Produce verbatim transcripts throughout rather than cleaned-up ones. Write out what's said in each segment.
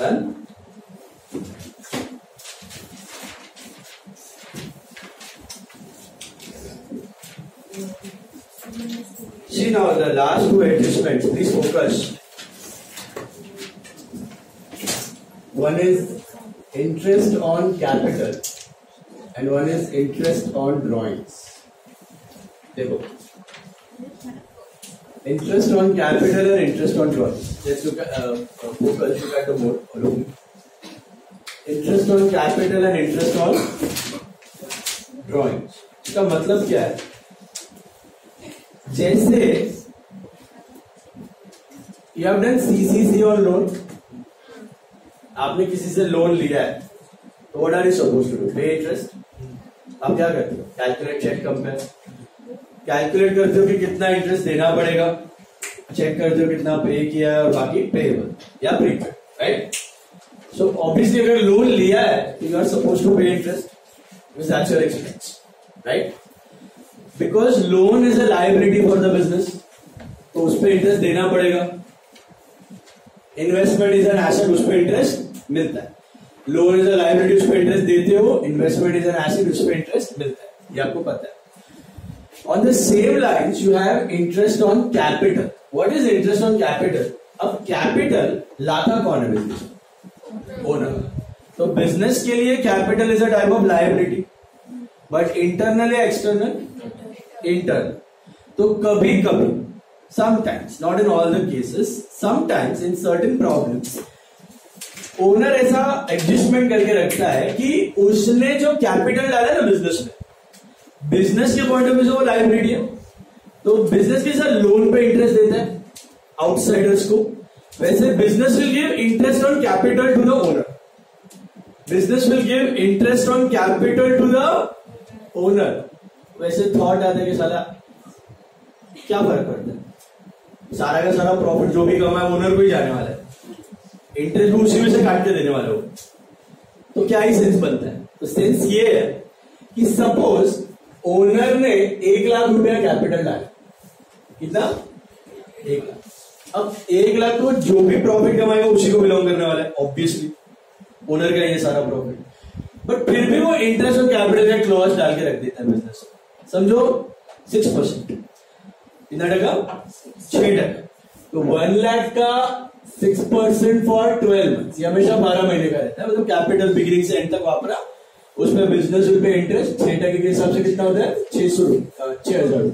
Done? See now the last two adjustments, please focus. One is interest on capital and one is interest on drawings. देखो, interest on capital and interest on drawings. Let's look at uh, focus. Look at the board. Follow me. Interest on capital and interest on drawings. इसका मतलब क्या है? जैसे you have done C C C on loan, आपने किसी से loan लिया है, तो what are you supposed to do? Pay interest. आप क्या करते हो? Calculate, check, compare. Calculate करते हो कि कितना इंटरेस्ट देना पड़ेगा, चेक करते हो कितना पे किया है और बाकी पेएबल या प्रीपेड, राइट? सो ऑब्वियसली अगर लोन लिया है तो you are supposed to pay interest because that's your expense, right? Because loan is a liability for the business, तो उस पर इंटरेस्ट देना पड़ेगा. इन्वेस्टमेंट इज एन एसेट, उस पर इंटरेस्ट मिलता है. लोन इज अ लायबिलिटी, उस पर इंटरेस्ट देते हो. इन्वेस्टमेंट इज एन एसेट, उस पर इंटरेस्ट मिलता है. ये आपको पता है. On the same lines, you have interest on capital. What is interest on capital? अब capital लाता कौन है बिजनेस? ओनर. तो बिजनेस के लिए capital is a type of liability, but internal या एक्सटर्नल? इंटरनल. तो कभी कभी, sometimes, not in all the cases, sometimes in certain problems, owner ऐसा एडजस्टमेंट करके रखता है कि उसने जो कैपिटल डाला ना बिजनेस में, बिजनेस के पॉइंट ऑफ व्यू से वो लायबिलिटी है, तो बिजनेस के साथ लोन पे इंटरेस्ट देता है आउटसाइडर्स को. वैसे business will give interest on capital to the owner. Business will give interest on capital to the owner. वैसे थॉट आता है कि साला क्या फर्क पड़ता है, सारा का सारा प्रॉफिट जो भी कमाए ओनर को ही जाने वाला है, इंटरेस्ट भी उसी में से काट के देने वाले हो, तो क्या ही सेंस बनता है? तो सेंस ये है कि सपोज ओनर ने एक लाख रुपया कैपिटल डाला. कितना? एक लाख. अब एक लाख को जो भी प्रॉफिट कमाएगा उसी को बिलोंग करने वाला है, ऑब्वियसली ओनर का ये सारा प्रॉफिट. बट फिर भी वो इंटरेस्ट ऑन कैपिटल का क्लॉज डाल के रख देता है बिजनेस. समझो सिक्स परसेंट. कितना टका? छह टका. तो वन लाख का six percent for twelve months, ये हमेशा बारह महीने का रहता है. मतलब कैपिटल बिगिनिंग से एंड तक वापरा, उसमें बिजनेस पे इंटरेस्ट छह टके के हिसाब से कितना होता है? छह सौ छह हजार.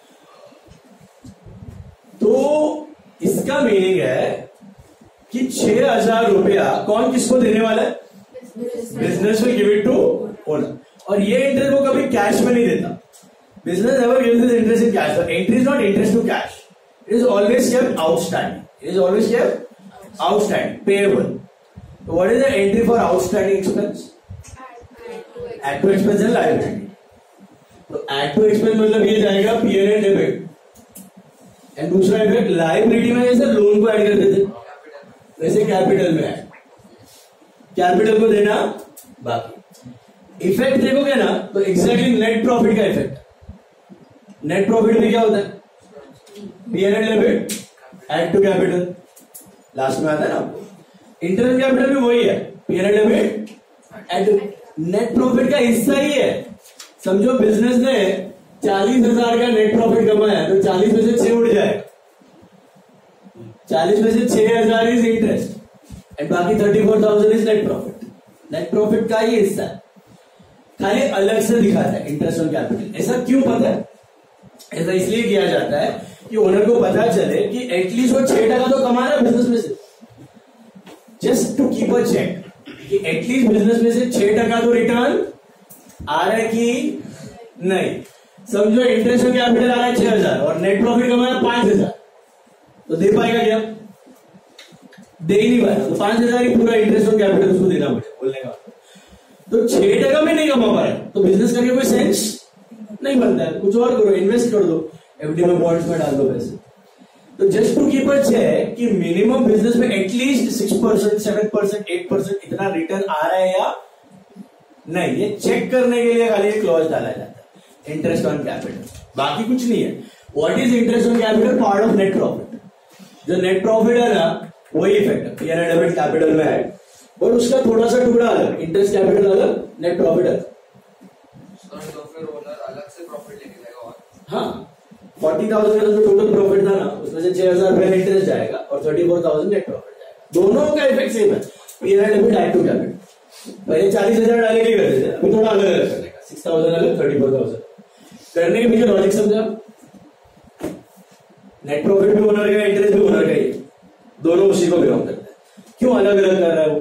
तो इसका मीनिंग है कि छह हजार रुपया कौन किसको देने वाला है? Business will give it to owner. और ये इंटरेस्ट वो कभी कैश में नहीं देता. Business never gives this interest in cash. Entry is not interest to cash, it is always kept outstanding. It is always kept outstanding, payable. तो what is the entry for outstanding expense? Add to expense and liability. तो add to expense मतलब ये जाएगा PL and debit. And दूसरा effect liability में जैसे loan को add कर देते, वैसे कैपिटल में ऐड. कैपिटल को देना बाकी. इफेक्ट देखोगे ना तो एग्जैक्टली नेट प्रॉफिट का इफेक्ट. नेट प्रॉफिट में क्या होता है? PL and debit add to capital, last में आता है ना. इंटरनल कैपिटल भी वही है, PL and debit add. Net profit का हिस्सा ही है. समझो बिजनेस ने चालीस हजार का नेट प्रॉफिट कमाया, तो चालीस में से छह उड़ जाएगा. चालीस में से छह हजार इज इंटरेस्ट एंड बाकी thirty four thousand is net profit. Net profit का ही हिस्सा है, खाली अलग से दिखाता है इंटरेस्ट ऑन कैपिटल. ऐसा क्यों पता है? ऐसा इसलिए किया जाता है कि ओनर को पता चले कि एटलीस्ट वो छह टका तो कमा रहा है बिजनेस में से, just to keep a check कि एटलीस्ट बिजनेस में से छह टका तो रिटर्न आ रहा है कि नहीं. समझो इंटरेस्ट ऑन कैपिटल आ रहा है छह हजार और नेट प्रॉफिट कमाया पांच हजार, तो दे पाएगा क्या? दे ही नहीं पाएगा. तो पांच हजार ही पूरा इंटरेस्ट ऑन कैपिटल उसको देना पड़ेगा बोलने का. तो छह टका में नहीं कमा पा रहा है, तो बिजनेस करके कोई सेंस नहीं बनता है. कुछ और करो, इन्वेस्ट कर दो, एफडी में, बॉन्ड्स में डाल दो पैसे. तो just to keep a check कि मिनिमम बिजनेस में at least six percent, seven percent, eight percent इतना रिटर्न आ रहा है या नहीं, ये चेक करने के लिए खाली क्लॉज डाला जाता है इंटरेस्ट ऑन कैपिटल. बाकी कुछ नहीं है. What is interest on capital? Part of net profit. जो नेट प्रॉफिट है ना, वही इफेक्ट है. पीएल एंड डेबिट कैपिटल में है. बट उसका थोड़ा सा टुकड़ा अलग, इंटरेस्ट कैपिटल अलग, नेट प्रॉफिट अलग। तो फिर ओनर अलग से प्रॉफिट लेके जाएगा। और हाँ, फोर्टी थाउजेंड का जो टोटल प्रॉफिट था ना, उसमें से छह हजार रुपया इंटरेस्ट जाएगा और thirty four thousand net profit जाएगा। दोनों का इफेक्ट सेम है, PNL debit type to capital. पहले चालीस हजार डाले के करते थे, अभी थोड़ा अलग अलग करने का, सिक्स थाउजेंड अलग, थर्टी फोर थाउजेंड करने के पीछे लॉजिक समझा। नेट प्रॉफिट भी ओनर का, इंटरेस्ट भी ओनर का ही, दोनों उसी को बिलोंग करते हैं। क्यों अलग अलग कर रहा है वो,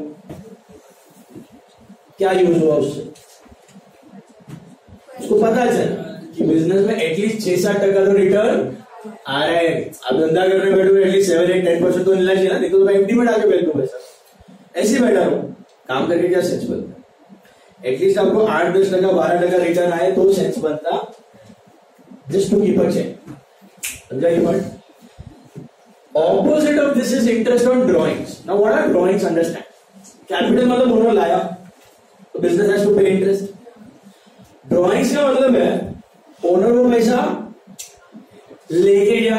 क्या यूज हुआ उससे, उसको पता चला कि बिजनेस में एटलीस्ट छह सात टका तो रिटर्न आ रहा है। अब धंधा करने बैठो at least seven eight ten percent तो मिलना चाहिए ना, नहीं तो मैं एफडी में डाल के बैठ दूं पैसा, ऐसे ही बैठा रहूं, काम करके क्या सेंस बनता है। एटलीस्ट आपको आठ दस टका बारह टका रिटर्न आए तो सेंस बनता, just to keep a check. समझा ये point? Opposite of this is interest on drawings. Now what are drawings? Understand, capital मतलब ओनर लाया तो business has to pay interest. Drawings का मतलब है ओनर वो पैसा लेके गया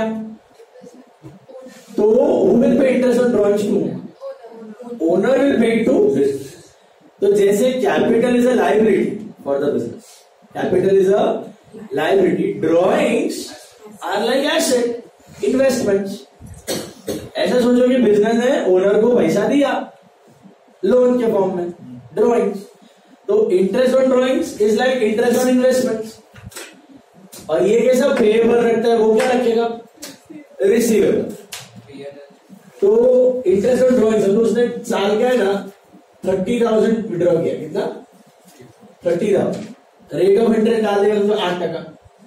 तो who will pay interest on drawings to? Owner will pay to business. तो जैसे capital is a liability for the business, capital is a liability, drawings are like asset, investments. ऐसा सोचो कि बिजनेस ने ओनर को पैसा दिया लोन के फॉर्म में, ड्रॉइंग्स, तो interest on drawings is like interest on investments. और ये कैसा पेएबल रखता है, वो क्या रखेगा? रिसीवेबल। तो इंटरेस्ट ऑन ड्रॉइंग्स, तो उसने साल क्या है ना थर्टी थाउजेंड विड्रॉ किया, कितना? Thirty thousand, rate of interest डाल देगा तो आठ टका।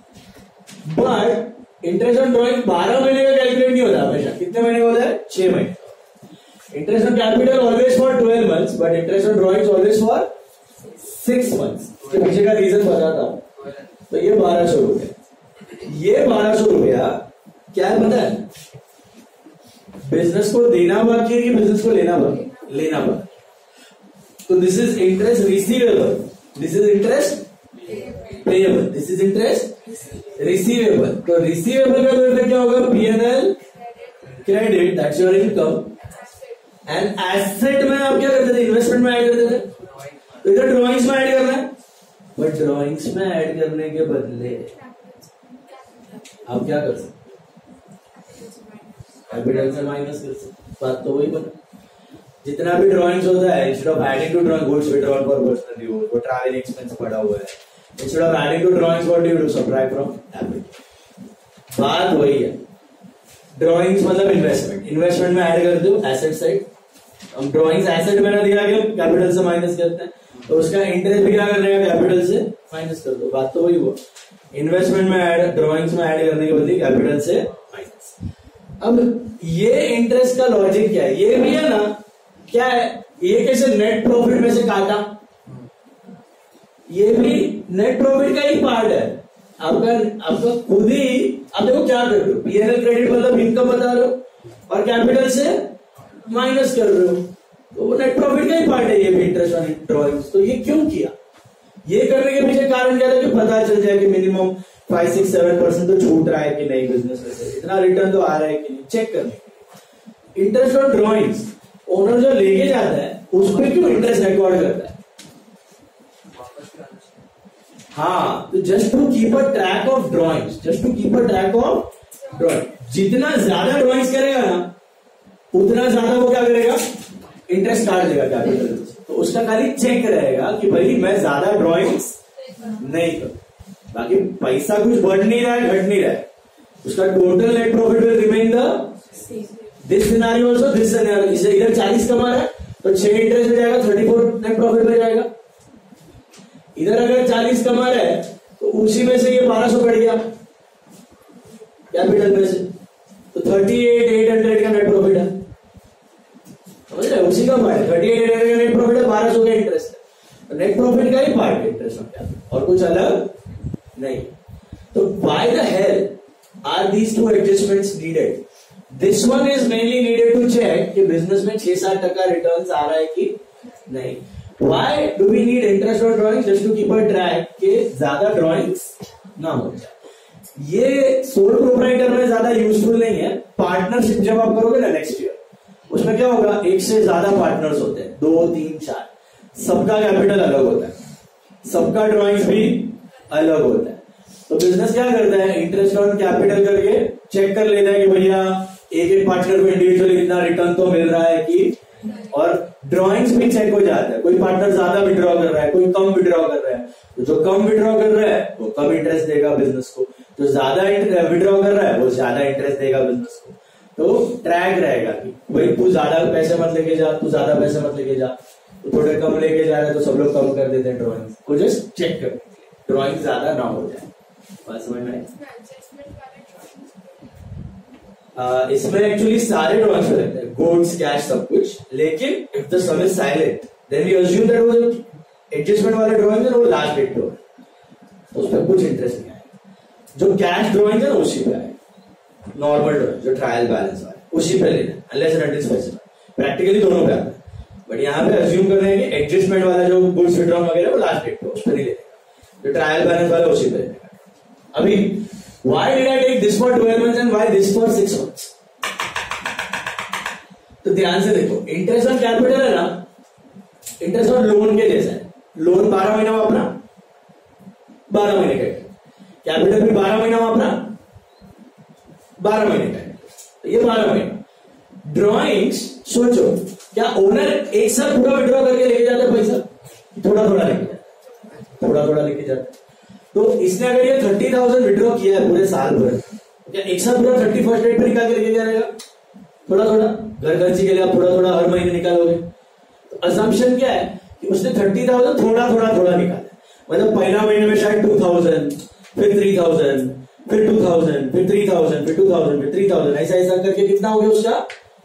बट इंटरेस्ट ऑन ड्रॉइंग बारह महीने का कैलकुलेट नहीं होता हमेशा, कितने महीने होता है? छह महीने। Interest on capital always for twelve months, but interest on drawings always for six months. इसके पीछे का रीजन बताता हूं। तो ये बारह सौ रुपया, ये बारह सौ रुपया क्या है पता है? बिजनेस को देना बाकी है कि बिजनेस को लेना बाकी? लेना बाकी। तो this is interest receivable, this is interest payable, this is interest receivable. तो रिसीवेबल का इफेक्ट क्या होगा? PNL credit, that's your income. And asset में आप क्या करते थे? इन्वेस्टमेंट में ऐड करते थे। तो इधर ड्रॉइंग्स में ऐड करना है, बट ड्रॉइंग्स में ऐड करने के बदले आप क्या कर सकते? कैपिटल से माइनस कर सकते। बात तो वही बना, जितना भी ड्रॉइंग्स होता है, instead of adding to drawing, goods withdrawal for personal use, वो ट्रैवल एक्सपेंस पड़ा हुआ है, instead of adding to drawings what do you do? Subtract from ability. बात वही है, ड्रॉइंग्स मतलब इन्वेस्टमेंट, इन्वेस्टमेंट में ऐड कर दो एसेट साइड। हम ड्रॉइंग्स एसेट में ना दिया गया, कैपिटल से माइनस करते हैं, तो उसका इंटरेस्ट भी क्या करने का? कैपिटल से माइनस कर दो। बात तो वही हुआ, इन्वेस्टमेंट में ऐड, ड्रॉइंग्स में ऐड करने के बदले कैपिटल से माइनस। अब ये इंटरेस्ट का लॉजिक क्या है? ये भी है ना, क्या है? ये कैसे नेट प्रॉफिट में से काटा, ये भी नेट प्रॉफिट का ही पार्ट है आपका। आपका खुद ही आप देखो क्या कर रहे हो, पीएनएल क्रेडिट मतलब इनकम बता रहे हो और कैपिटल से माइनस कर रहे हो, तो वो नेट प्रॉफिट का ही पार्ट है ये भी, इंटरेस्ट ऑन ड्रॉइंग्स। तो ये क्यों किया? ये करने के पीछे कारण क्या था? कि पता चल जाए कि minimum five six seven percent तो छूट रहा है कि नहीं, बिजनेस में से इतना रिटर्न तो आ रहा है कि नहीं, चेक करने। इंटरेस्ट ऑन ड्रॉइंग्स ओनर जो लेके जाता है उस पर क्यों इंटरेस्ट रिकॉर्ड करता है? हाँ, तो just to keep a track of drawings, just to keep a track of drawing. जितना ज्यादा ड्रॉइंग्स करेगा ना, उतना ज्यादा वो क्या करेगा? इंटरेस्ट काट देगा कैपिटल। तो उसका खाली चेक रहेगा कि भाई मैं ज्यादा ड्रॉइंग्स नहीं करूं, बाकी पैसा कुछ बढ़ नहीं रहा है, घट नहीं रहा है, उसका total net profit will remain the this scenario also this scenario. इसे इधर चालीस कमा रहा है तो छह इंटरेस्ट में जाएगा, थर्टी फोर नेट प्रॉफिट में जाएगा। इधर अगर चालीस कमा रहा है तो उसी में से ये बारह सौ कट गया कैपिटल में से, तो थर्टी एट एट हंड्रेड का नेट प्रॉफिट है। समझ रहे? उसी का part thirty eight eight hundred का नेट प्रॉफिट है, बारह सौ का इंटरेस्ट है। नेट प्रॉफिट का ही पार्ट है इंटरेस्ट ऑन कैपिटल, और कुछ अलग नहीं। तो why the hell are these two adjustments needed? This one is mainly needed to check कि बिजनेस में छह सात टका रिटर्न आ रहा है कि नहीं। Why do we need interest on drawings? Just to keep a track कि ज्यादा ड्रॉइंग्स ना हो जाए। ये सोल प्रोप्राइटर में ज्यादा यूजफुल नहीं है। पार्टनरशिप जब आप करोगे ना नेक्स्ट ईयर, उसमें क्या होगा, एक से ज्यादा पार्टनर्स होते हैं, दो तीन चार, सबका कैपिटल अलग होता है, सबका ड्रॉइंग्स भी अलग होता है। तो बिजनेस क्या करता है, इंटरेस्ट ऑन कैपिटल करके चेक कर लेता है कि भैया एक एक पार्टनर को इंडिविजुअली इतना रिटर्न तो मिल रहा है कि, और ड्रॉइंग्स भी चेक हो जाता है, कोई पार्टनर ज्यादा विड्रॉ कर रहा है, कोई कम विड्रॉ कर रहा है, तो जो कम विड्रॉ कर रहा है वो कम इंटरेस्ट देगा बिजनेस को, जो ज्यादा विड्रॉ कर रहा है वो ज्यादा इंटरेस्ट देगा बिजनेस को। तो ट्रैक रहेगा कि भाई तू ज्यादा पैसे मत लेके जा, तू ज्यादा पैसे मत लेके जा, तो थोड़े कम लेके जा रहे हैं तो सब लोग कम कर देते हैं ड्रॉइंग को, जस्ट चेक कर, ड्रॉइंग ज्यादा ना हो जाए। बात समझ में? Uh, इसमें एक्चुअली सारे ड्रॉइंग्स में लगते हैं, गुड्स कैश सब कुछ, लेकिन if the sum is silent then we assume that वो जो एडजस्टमेंट वाला ड्रॉइंग है वो लास्ट डेट पे है, तो उस पर कुछ इंटरेस्ट नहीं आएगा। जो कैश ड्रॉइंग है ना उसी पे आएगा, नॉर्मल ड्रॉइंग जो ट्रायल बैलेंस वाला उसी पे लेना, unless and until specified, practically दोनों पे आता है, बट यहाँ पे अज्यूम कर रहे हैं कि एडजस्टमेंट वाला जो गुड्स विड्रॉ वगैरह वो लास्ट डेट पे उस पर नहीं लेगा, जो ट्रायल बैलेंस वाला उसी पे लेगा। अभी why did I take this for twelve months and why this for six months? तो ध्यान से देखो, इंटरेस्ट ऑन कैपिटल है ना, इंटरेस्ट ऑन लोन के जैसा है, लोन बारह महीना में अपना बारह महीने का, कैपिटल भी बारह महीना में अपना बारह महीने का, तो ये बारह महीने। ड्रॉइंग्स सोचो, क्या ओनर एक साथ पूरा विड्रॉ करके लेके जाता है पैसा, थोड़ा थोड़ा लेके जाता है, थोड़ा थोड़ा लेके जाता है। तो इसने अगर ये थर्टी थाउजेंड विड्रॉ किया है पूरे साल भर, क्या एक साथ पूरा थर्टी फर्स्ट डेट पे निकाल के लेके जाएगा? थोड़ा थोड़ा घर खर्ची के लिए आप थोड़ा थोड़ा हर महीने निकालोगे, तो अजम्पशन क्या है कि उसने थर्टी थाउजेंड थोड़ा थोड़ा थोड़ा निकाला, मतलब पहला महीने में शायद टू थाउजेंड, फिर थ्री थाउजेंड, फिर टू थाउजेंड, फिर थ्री थाउजेंड, फिर टू थाउजेंड, फिर थ्री थाउजेंड, ऐसा ऐसा करके कितना हो गया उसका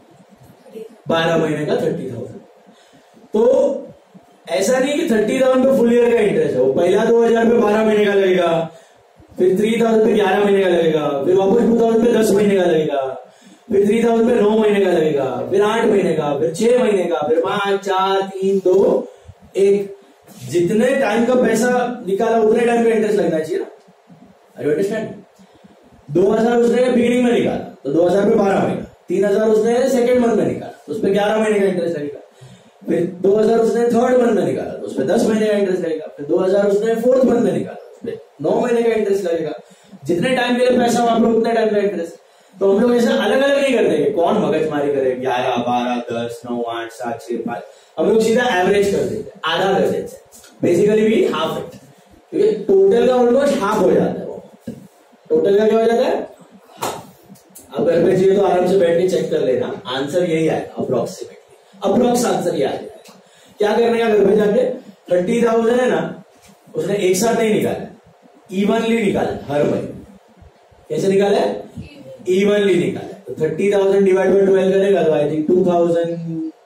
बारह महीने का थर्टी थाउजेंड। तो ऐसा नहीं कि थर्टी थाउजेंड पे फुल ईयर का इंटरेस्ट है, वो पहला दो हजार पे बारह महीने का लगेगा, फिर थ्री थाउजेंड पे ग्यारह महीने का लगेगा, फिर वापस टू थाउजेंड पे दस महीने का लगेगा, फिर थ्री थाउजेंड पे नौ महीने का लगेगा, फिर आठ महीने का, फिर छह महीने का, फिर पांच चार तीन दो एक, जितने टाइम का पैसा निकाला उतने टाइम का इंटरेस्ट लगना चाहिए ना। Are you understand? दो हजार उसने बिगिनिंग में निकाला तो दो हजार पे बारह महीना, तीन हजार उसने सेकेंड मंथ में निकाला तो उस पर ग्यारह महीने का इंटरेस्ट लगेगा, फिर दो हजार उसने थर्ड मंथ में निकाला तो उस पर दस महीने का इंटरेस्ट लगेगा, फिर दो हजार उसने फोर्थ मंथ में निकाला उस पर नौ महीने का इंटरेस्ट लगेगा। जितने टाइम के लिए पैसा आप लोग उतने टाइम का इंटरेस्ट। तो हम लोग ऐसा अलग अलग नहीं करते, कौन मगजमारी करे ग्यारह बारह दस नौ आठ सात छह पांच, हम लोग सीधा एवरेज कर देते हैं, आधा कर देते हैं, बेसिकली भी हाफ इट, क्योंकि टोटल का ऑलमोस्ट हाफ हो जाता है, वो टोटल का क्या हो जाता है हाफ। अब घर पे चाहिए तो आराम से बैठ के चेक कर लेना, आंसर यही आएगा अप्रोक्सीमेटली, अप्रोक्स आंसर ये आ जाएगा। क्या करने का घर पे जाके, थर्टी थाउजेंड है ना उसने एक साथ नहीं निकाला, इवनली निकाला हर महीने। कैसे निकाला है? इवनली निकाला। तो thirty thousand divide by twelve करेगा तो I think two thousand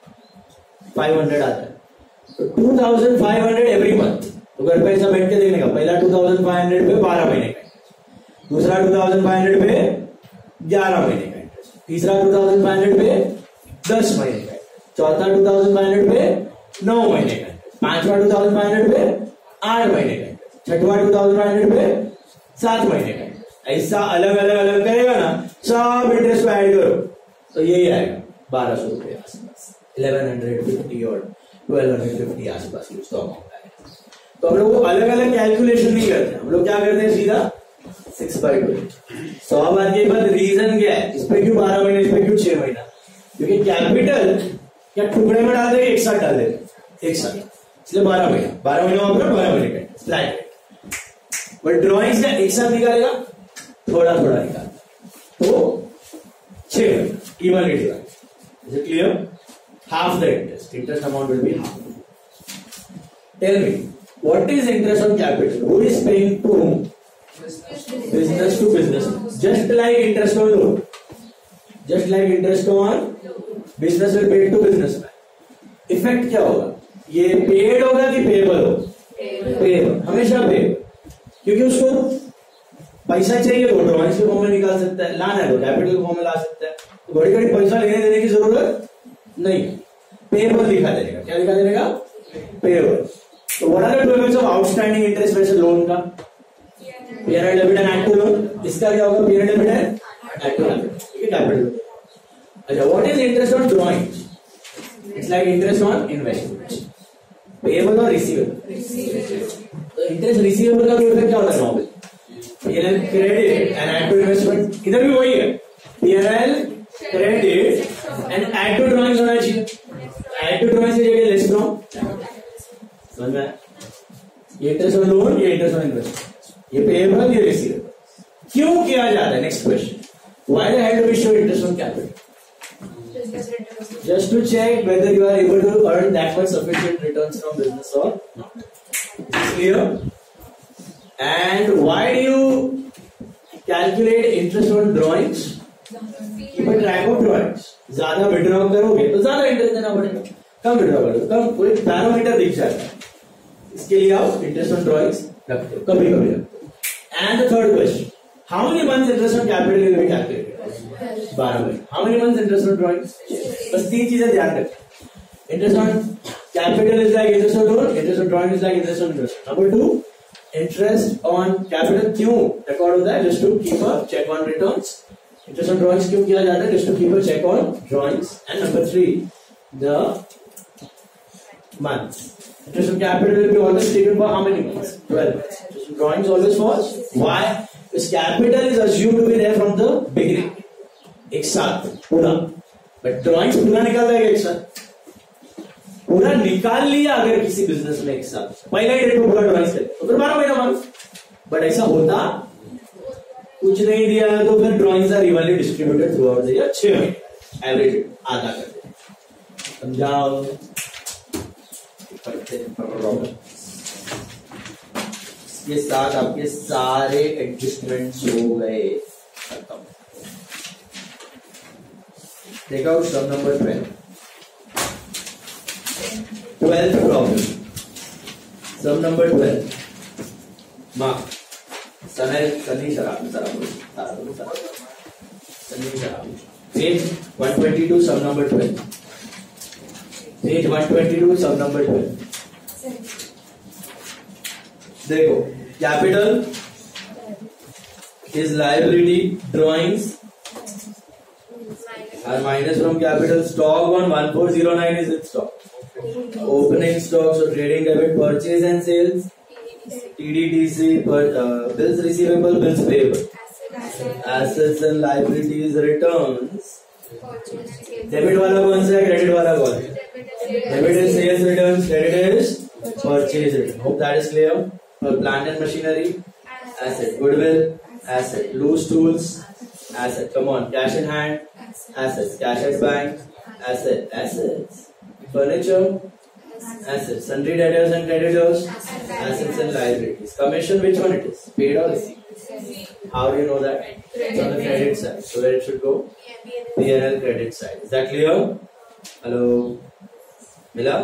five hundred आता है। तो two thousand five hundred every month. तो घर पे ऐसा बैठ के देखने का, पहला टू थाउजेंड फाइव हंड्रेड पे बारह महीने का इंटरेस्ट, दूसरा टू थाउजेंड फाइव हंड्रेड पे ग्यारह महीने का इंटरेस्ट, तीसरा टू थाउजेंड फाइव हंड्रेड पे दस महीने का, चौथा टू थाउजेंड फाइव हंड्रेड पे नौ महीने का, पांचवा टू थाउजेंड फाइव हंड्रेड पे आठ महीने का, छठवा टू थाउजेंड फाइव हंड्रेड पे सात महीने का। ऐसा अलग अलग अलग करेगा ना, सब इंटरेस्ट को ऐड करो तो यही आएगा बारह सौ रुपए आसपास, इलेवन हंड्रेड फिफ्टी और ट्वेल्व हंड्रेड फिफ्टी आसपास कुछ तो अमाउंट आएगा। तो हम लोग अलग अलग कैलकुलेशन नहीं करते, हम लोग क्या करते हैं सीधा सिक्स बाई टू। सौ बात के बाद रीजन क्या है, इस पे क्यों बारह महीने, इस पे क्यों छह महीना? क्योंकि कैपिटल क्या टुकड़े में डाल देंगे, एक साथ डाल देंगे, एक साथ, इसलिए बारह महीना, बारह महीना अपना बारह महीने का फ्लैट रेट। बट ड्रॉइंग्स का एक साथ निकालेगा, थोड़ा थोड़ा निकाल, तो छह महीना evenly divide. Is it clear? Half the interest, interest amount will be half. Tell me what is interest on capital? Who is paying to whom? Business to business. Just like interest on loan, just like interest on business will pay to businessman. Effect क्या होगा? ये paid होगा कि payable होगा? Payable, हमेशा payable, क्योंकि उसको पैसा चाहिए तो ड्रॉइंग्स के फॉर्म में निकाल सकता है, लाना है तो कैपिटल के फॉर्म में ला सकता है, तो घड़ी घड़ी पैसा लेने देने की जरूरत नहीं, पेएबल दिखा देगा। क्या दिखा देगा? पेएबल। तो what are the payments of outstanding interest वैसे लोन का? Period debit and active loan. इसका क्या होगा? Period debit and active loan, ठीक है, कैपिटल। अच्छा, what is interest on drawings? It's like interest on investment. Payable or receivable? तो interest receivable का कोई इफेक्ट क्या होता है normal? P and L credit and add to investment. इधर भी वही है. P and L credit and add to drawings होना चाहिए. Add to drawings की जगह less from. समझ में? ये interest on loan, ये interest on investment. ये payable, ये receivable. क्यों किया जाता है? Next question. Why the hell do we show interest on capital? Just to check whether you are able to earn that much sufficient returns from business or not. Clear? And why do you calculate interest on drawings? Keep a track of drawings. ज्यादा withdraw करोगे तो ज्यादा interest देना पड़ेगा. कम withdraw करोगे कम, कोई parameter दिख जाएगा. इसके लिए आप interest on drawings रखते हो, कभी कभी रखते हो. And the third question: how many months interest on capital will be calculated? बारह महीने. How many months interest on drawings? बस तीन चीजें ध्यान रखें. Interest on capital is like interest on loan. Interest on drawing is like interest on interest. Number two, interest on capital क्यों record होता है? Just to keep a check on returns. Interest on drawings क्यों किया जाता है? Just to keep a check on drawings. And number three, the months. Interest on capital will be always taken for how many months? twelve months. Interest on drawings always falls. Why? Because capital is assumed to be there from the beginning. एक साथ पूरा, but drawings पूरा निकाल देगा एक साथ. पूरा निकाल लिया अगर किसी बिजनेस में एक साथ पहला ही डेट में पूरा ड्रॉइंग्स करे तो फिर बारह महीना मानो. बट ऐसा होता कुछ नहीं दिया तो फिर drawings are evenly distributed throughout the year. छह महीने एवरेज आधा कर दे. समझाओ? इसके साथ आपके सारे एडजस्टमेंट्स हो गए खत्म. Take out sum number twelve. Twelfth problem. Sum number twelve. Mark. Sunny, Sunny Sharab. Sharab. Sunny Sharab. Page one twenty-two. Sum number twelve. Page one twenty-two. Sum number twelve. देखो, capital is liability. Drawings are minus from capital. Stock on one four zero nine is its stock. Opening stock, so trading debit, purchase and sales, T D T C, per, uh, bills receivable, bills payable, assets and liabilities, returns. Debit वाला कौन सा है? Credit वाला कौन है? Debit is sales returns, credit is purchase returns. Hope that is clear. For plant and machinery, asset. Goodwill, asset. Loose tools, asset. Come on, cash in hand. Assets. Cash at bank. Asset. Assets. Furniture. Assets. Sundry debtors and creditors. Assets and liabilities. Commission, which one it is? Paid or received? How do you know that? It's on the credit side. So where it should go? P and L credit side. Is that clear? Hello? Mila?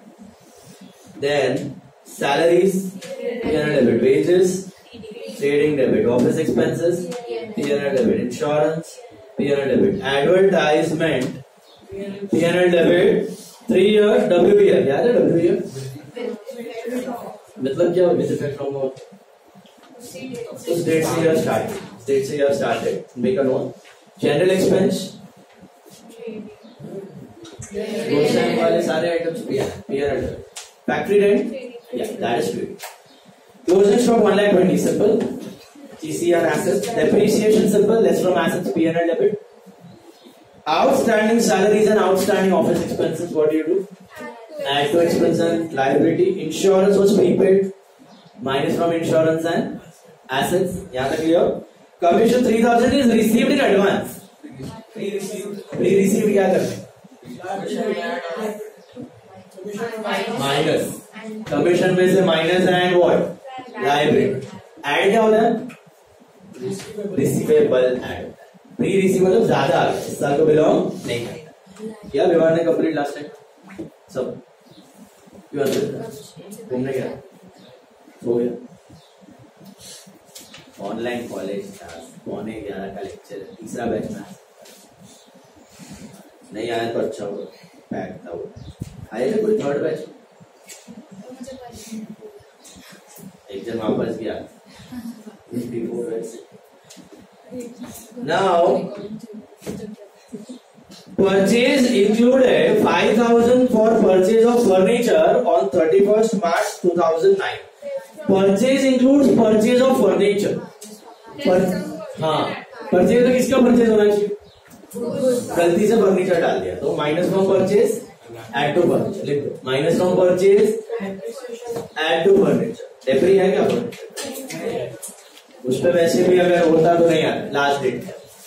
Then salaries. P and L debit. Wages. Trading debit. Office expenses. P and L debit. Insurance. P and L debit. Advertisement. P and L debit. Three years. W year. याद है W year? मतलब क्या हो? With effect from what? उस date से year started. Date से year started. Make a note. General expense. Grocery वाले सारे items P and L debit. Factory rent. Yeah, that is true. Closing stock one lakh twenty. Simple. T C R assets. Depreciation simple. Less from assets. P and L debit. Outstanding salaries and outstanding office expenses. What do you do? Add to expense and liability. Insurance was prepaid. Minus from insurance and assets. यहाँ तक clear? Commission three thousand is received in advance. Pre-received. Pre-received क्या करते हैं? Minus. Commission में से minus and what? Liability. Add क्या होता है? Receivable add. प्री रिसीव मतलब ज्यादा आ गया, इस साल को बिलोंग नहीं करता. क्या विवाह ने कंप्लीट लास्ट टाइम सब क्यों घूमने गया हो गया. ऑनलाइन कॉलेज था, पौने ग्यारह का लेक्चर, तीसरा बैच में नहीं आया तो अच्छा होगा. पैक था वो. आए थे कोई थर्ड बैच? एक जन वापस गया. Now, परचेज इंक्लूड है five thousand for purchase of furniture on thirty first March two thousand nine. Purchase include purchase of furniture. हाँ, परचेज में किसका परचेज होना चाहिए? गलती से फर्नीचर डाल दिया तो minus from purchase add to furniture लिख दो। Minus from purchase add to furniture. Every है क्या फर्नीचर? उस पर वैसे भी अगर होता तो नहीं आता लास्ट डेट।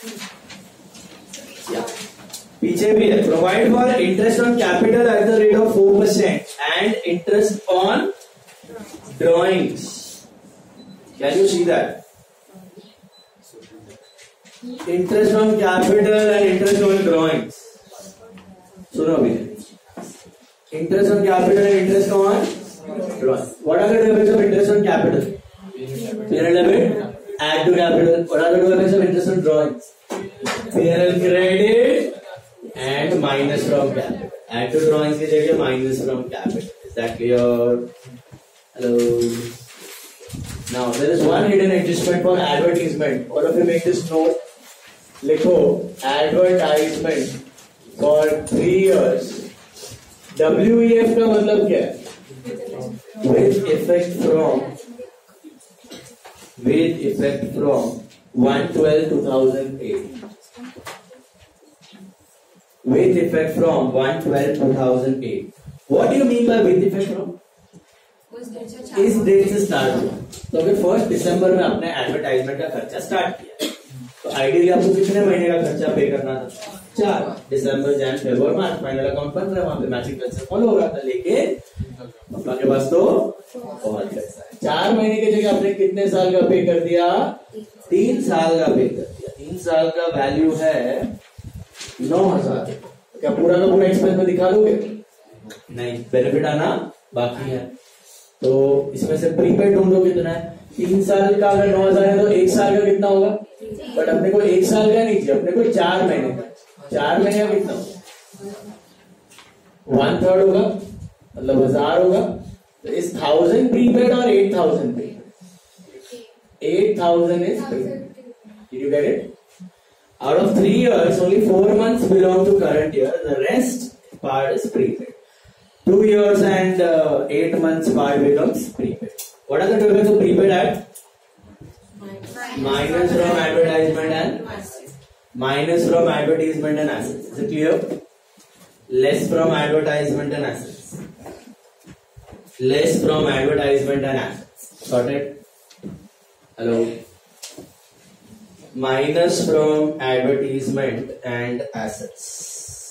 पीछे भी है, provide for interest on capital at the rate of four percent and interest on drawings. Can you see that? Interest on capital and interest on drawings. सुनो अभी, interest on capital and interest on drawing. What are the debits of interest on capital? P&L debit, add to capital. What are the two effects of interest on drawings? P and L credit and minus from capital. Add to drawings की जगह minus from capital. Is that clear? Hello. Now there is one hidden adjustment for advertisement. All of you make this note. लिखो advertisement for three years. W E F का मतलब क्या है? With effect from with effect from one twelve two thousand eight. With effect from one twelve two thousand eight. What do you mean by with effect from? इस date से start हुआ। तो अगर first दिसंबर में आपने एडवर्टाइजमेंट का खर्चा start किया तो आइडियली आपको कितने महीने का खर्चा पे करना था? चार। December, Jan, February, March. Final account बन रहा है, वहां पे मैचिंग खर्चा फॉलो हो रहा था। लेकिन पापा के पास तो बहुत पैसा है। चार महीने की जगह आपने कितने साल का पे कर दिया? तीन साल का पे कर दिया। तीन साल का वैल्यू है नौ हजार। क्या पूरा का पूरा एक्सपेंस में दिखा दोगे? नहीं, बेनिफिट आना बाकी है। तो इसमें से प्रीपेड ढूंढो कितना है। तीन साल का अगर नौ हजार है तो एक साल का कितना होगा? बट अपने को एक साल का नहीं चाहिए, अपने को चार महीने का। चार महीने का कितना होगा? वन थर्ड होगा, मतलब हजार होगा। तो इस थाउजेंड प्रीपेड और eight thousand prepaid. Eight thousand is prepaid. Did you get it? Out of three years, only four months belong to current year. The rest part is prepaid. Two years and uh, eight months part becomes prepaid. What are the two effects of prepaid at? Minus from advertisement and minus from advertisement and assets. Is it clear? Less from advertisement and assets. Less from advertisement and assets. Sorted? Hello. Minus from advertisement and assets.